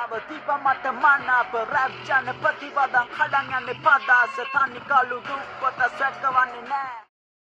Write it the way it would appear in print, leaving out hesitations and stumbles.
කතාව දීප මට මනාප රැප් ජනපති වදන් කඩන් යන්නේ පදාස තනි කළු දුප්පත සැකවන්නේ නෑ